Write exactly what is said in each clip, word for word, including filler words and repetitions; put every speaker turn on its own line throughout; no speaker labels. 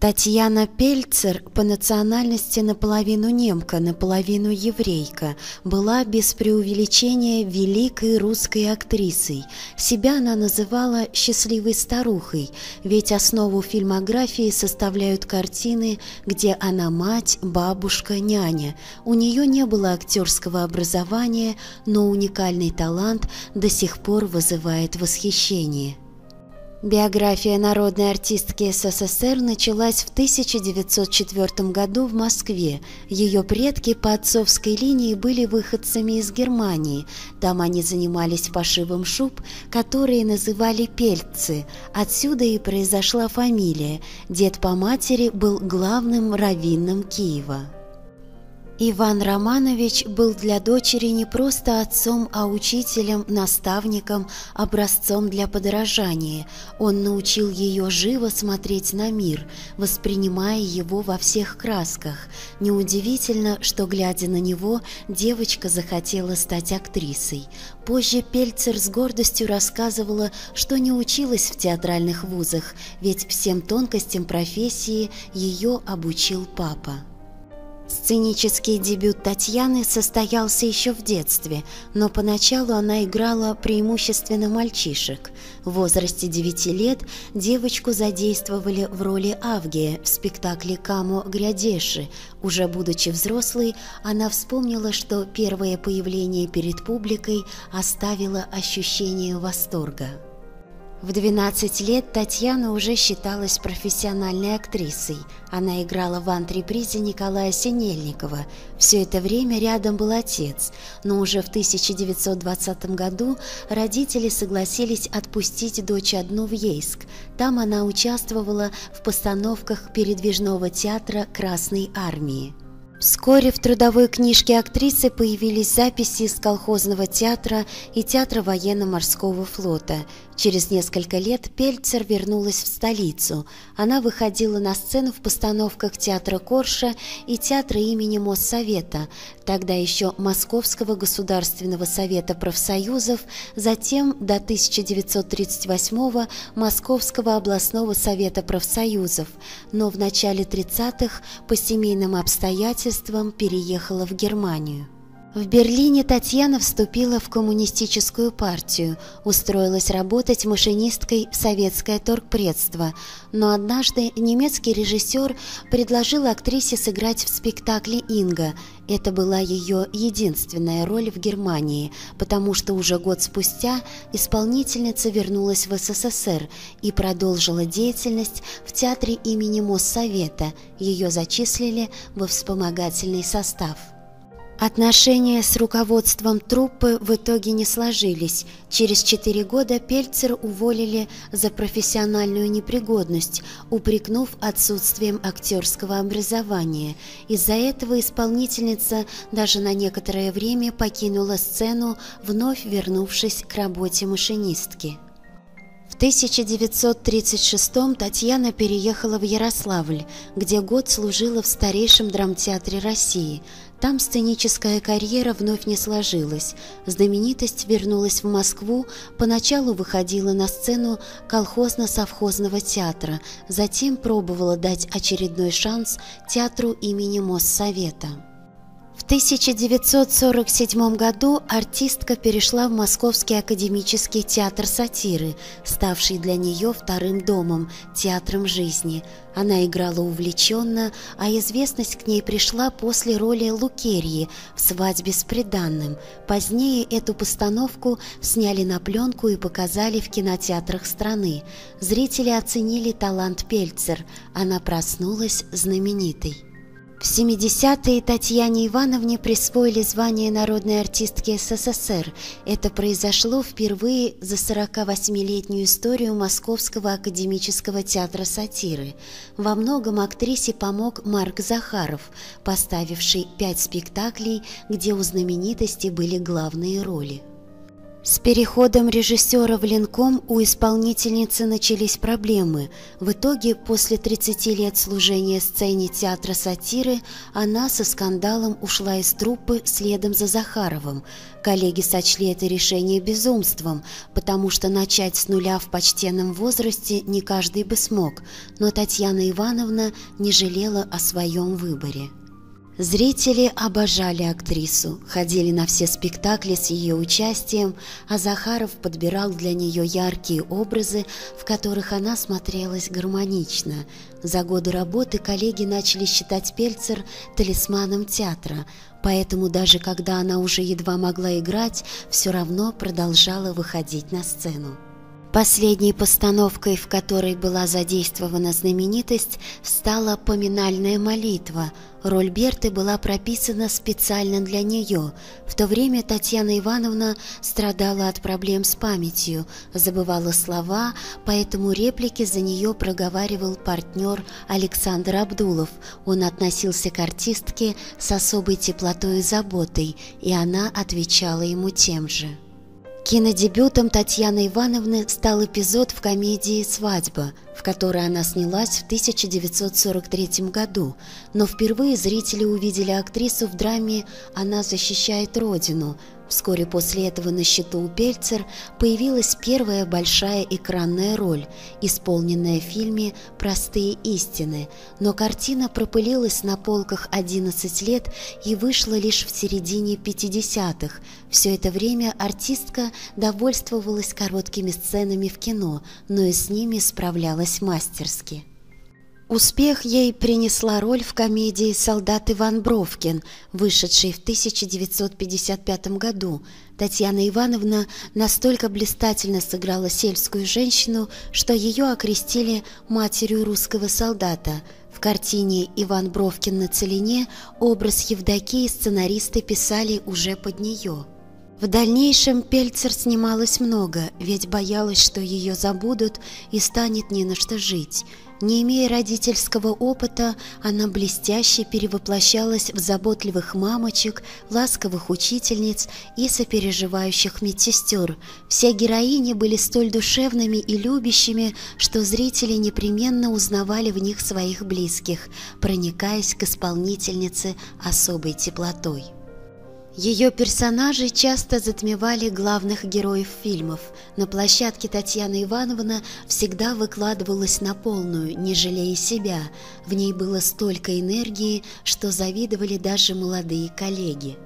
Татьяна Пельцер, по национальности наполовину немка, наполовину еврейка, была без преувеличения великой русской актрисой. Себя она называла «счастливой старухой», ведь основу фильмографии составляют картины, где она мать, бабушка, няня. У нее не было актерского образования, но уникальный талант до сих пор вызывает восхищение. Биография народной артистки СССР началась в тысяча девятьсот четвёртом году в Москве. Ее предки по отцовской линии были выходцами из Германии. Там они занимались пошивом шуб, которые называли пельцы. Отсюда и произошла фамилия. Дед по матери был главным раввином Киева. Иван Романович был для дочери не просто отцом, а учителем, наставником, образцом для подражания. Он научил ее живо смотреть на мир, воспринимая его во всех красках. Неудивительно, что, глядя на него, девочка захотела стать актрисой. Позже Пельцер с гордостью рассказывала, что не училась в театральных вузах, ведь всем тонкостям профессии ее обучил папа. Сценический дебют Татьяны состоялся еще в детстве, но поначалу она играла преимущественно мальчишек. В возрасте девяти лет девочку задействовали в роли Авгия в спектакле «Камо Грядеши». Уже будучи взрослой, она вспомнила, что первое появление перед публикой оставило ощущение восторга. В двенадцать лет Татьяна уже считалась профессиональной актрисой. Она играла в антрепризе Николая Синельникова. Все это время рядом был отец, но уже в тысяча девятьсот двадцатом году родители согласились отпустить дочь одну в Ейск. Там она участвовала в постановках передвижного театра Красной Армии. Вскоре в трудовой книжке актрисы появились записи из колхозного театра и театра военно-морского флота. Через несколько лет Пельцер вернулась в столицу. Она выходила на сцену в постановках театра Корша и театра имени Моссовета, тогда еще Московского государственного совета профсоюзов, затем до тысяча девятьсот тридцать восьмого Московского областного совета профсоюзов, но в начале тридцатых по семейным обстоятельствам переехала в Германию. В Берлине Татьяна вступила в коммунистическую партию, устроилась работать машинисткой в советское торгпредство, но однажды немецкий режиссер предложил актрисе сыграть в спектакле «Инга». Это была ее единственная роль в Германии, потому что уже год спустя исполнительница вернулась в СССР и продолжила деятельность в театре имени Моссовета. Ее зачислили во вспомогательный состав. Отношения с руководством труппы в итоге не сложились. Через четыре года Пельцер уволили за профессиональную непригодность, упрекнув отсутствием актерского образования. Из-за этого исполнительница даже на некоторое время покинула сцену, вновь вернувшись к работе машинистки. В тысяча девятьсот тридцать шестом Татьяна переехала в Ярославль, где год служила в старейшем драмтеатре России. Там сценическая карьера вновь не сложилась. Знаменитость вернулась в Москву, поначалу выходила на сцену колхозно-совхозного театра, затем пробовала дать очередной шанс театру имени Моссовета. В тысяча девятьсот сорок седьмом году артистка перешла в Московский академический театр сатиры, ставший для нее вторым домом, театром жизни. Она играла увлеченно, а известность к ней пришла после роли Лукерьи в «Свадьбе с приданным». Позднее эту постановку сняли на пленку и показали в кинотеатрах страны. Зрители оценили талант Пельцер, она проснулась знаменитой. В семидесятые Татьяне Ивановне присвоили звание народной артистки СССР. Это произошло впервые за сорокавосьмилетнюю историю Московского академического театра сатиры. Во многом актрисе помог Марк Захаров, поставивший пять спектаклей, где у знаменитости были главные роли. С переходом режиссера в Ленком у исполнительницы начались проблемы. В итоге, после тридцати лет служения сцене театра сатиры, она со скандалом ушла из труппы следом за Захаровым. Коллеги сочли это решение безумством, потому что начать с нуля в почтенном возрасте не каждый бы смог, но Татьяна Ивановна не жалела о своем выборе. Зрители обожали актрису, ходили на все спектакли с ее участием, а Захаров подбирал для нее яркие образы, в которых она смотрелась гармонично. За годы работы коллеги начали считать Пельцер талисманом театра, поэтому даже когда она уже едва могла играть, все равно продолжала выходить на сцену. Последней постановкой, в которой была задействована знаменитость, стала «Поминальная молитва». Роль Берты была прописана специально для нее. В то время Татьяна Ивановна страдала от проблем с памятью, забывала слова, поэтому реплики за нее проговаривал партнер Александр Абдулов. Он относился к артистке с особой теплотой и заботой, и она отвечала ему тем же. Кинодебютом Татьяны Ивановны стал эпизод в комедии «Свадьба», в которой она снялась в тысяча девятьсот сорок третьем году, но впервые зрители увидели актрису в драме «Она защищает Родину». Вскоре после этого на счету у Пельцер появилась первая большая экранная роль, исполненная в фильме «Простые истины», но картина пропылилась на полках одиннадцать лет и вышла лишь в середине пятидесятых. Все это время артистка довольствовалась короткими сценами в кино, но и с ними справлялась мастерски. Успех ей принесла роль в комедии «Солдат Иван Бровкин», вышедшей в тысяча девятьсот пятьдесят пятом году. Татьяна Ивановна настолько блистательно сыграла сельскую женщину, что ее окрестили матерью русского солдата. В картине «Иван Бровкин на целине» образ Евдокии сценаристы писали уже под нее. В дальнейшем Пельцер снималась много, ведь боялась, что ее забудут и станет не на что жить. Не имея родительского опыта, она блестяще перевоплощалась в заботливых мамочек, ласковых учительниц и сопереживающих медсестер. Все героини были столь душевными и любящими, что зрители непременно узнавали в них своих близких, проникаясь к исполнительнице особой теплотой. Ее персонажи часто затмевали главных героев фильмов. На площадке Татьяна Ивановна всегда выкладывалась на полную, не жалея себя. В ней было столько энергии, что завидовали даже молодые коллеги.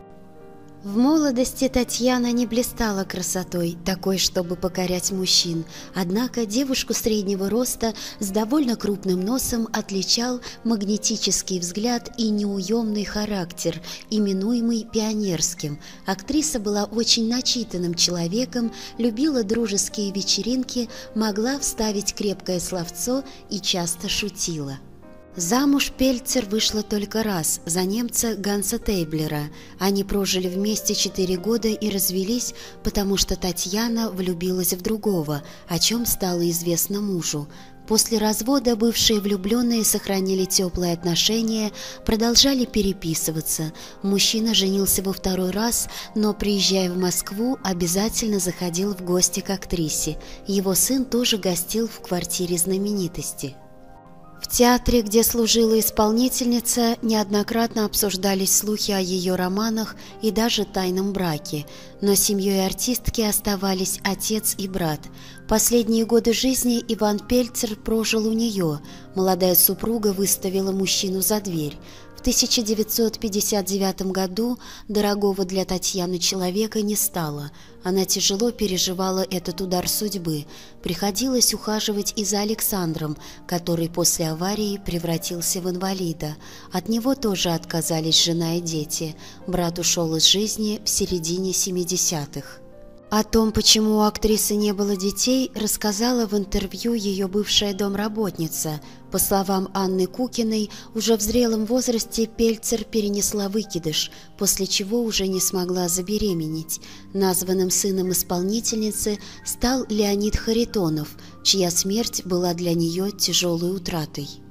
В молодости Татьяна не блистала красотой, такой, чтобы покорять мужчин. Однако девушку среднего роста с довольно крупным носом отличал магнетический взгляд и неуемный характер, именуемый пионерским. Актриса была очень начитанным человеком, любила дружеские вечеринки, могла вставить крепкое словцо и часто шутила. Замуж Пельцер вышла только раз, за немца Ганса Тейблера. Они прожили вместе четыре года и развелись, потому что Татьяна влюбилась в другого, о чем стало известно мужу. После развода бывшие влюбленные сохранили теплые отношения, продолжали переписываться. Мужчина женился во второй раз, но, приезжая в Москву, обязательно заходил в гости к актрисе. Его сын тоже гостил в квартире знаменитости. В театре, где служила исполнительница, неоднократно обсуждались слухи о ее романах и даже тайном браке, но семьей артистки оставались отец и брат. Последние годы жизни Иван Пельцер прожил у нее. Молодая супруга выставила мужчину за дверь. В тысяча девятьсот пятьдесят девятом году дорогого для Татьяны человека не стало. Она тяжело переживала этот удар судьбы. Приходилось ухаживать и за Александром, который после аварии превратился в инвалида. От него тоже отказались жена и дети. Брат ушел из жизни в середине семидесятых. О том, почему у актрисы не было детей, рассказала в интервью ее бывшая домработница. По словам Анны Кукиной, уже в зрелом возрасте Пельцер перенесла выкидыш, после чего уже не смогла забеременеть. Названным сыном исполнительницы стал Леонид Харитонов, чья смерть была для нее тяжелой утратой.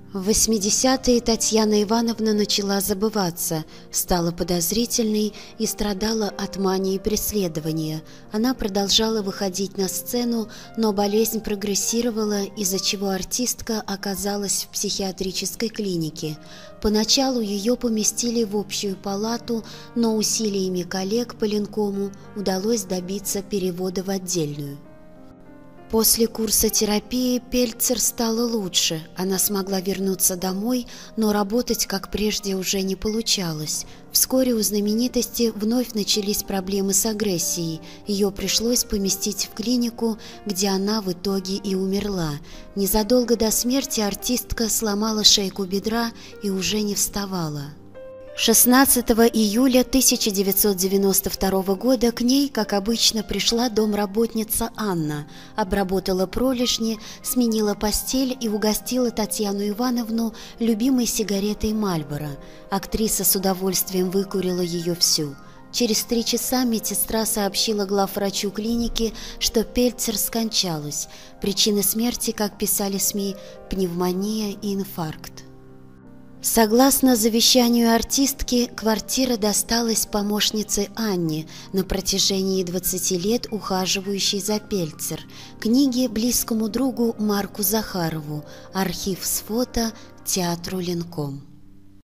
В восьмидесятые Татьяна Ивановна начала забываться, стала подозрительной и страдала от мании преследования. Она продолжала выходить на сцену, но болезнь прогрессировала, из-за чего артистка оказалась в психиатрической клинике. Поначалу ее поместили в общую палату, но усилиями коллег по линкому удалось добиться перевода в отдельную. После курса терапии Пельцер стало лучше, она смогла вернуться домой, но работать, как прежде, уже не получалось. Вскоре у знаменитости вновь начались проблемы с агрессией, ее пришлось поместить в клинику, где она в итоге и умерла. Незадолго до смерти артистка сломала шейку бедра и уже не вставала. шестнадцатого июля тысяча девятьсот девяносто второго года к ней, как обычно, пришла домработница Анна, обработала пролежни, сменила постель и угостила Татьяну Ивановну любимой сигаретой «Мальборо». Актриса с удовольствием выкурила ее всю. Через три часа медсестра сообщила главврачу клиники, что Пельцер скончалась. Причины смерти, как писали СМИ, пневмония и инфаркт. Согласно завещанию артистки, квартира досталась помощнице Анне, на протяжении двадцати лет ухаживающей за Пельцер, книги близкому другу Марку Захарову, архив с фото театру Ленком.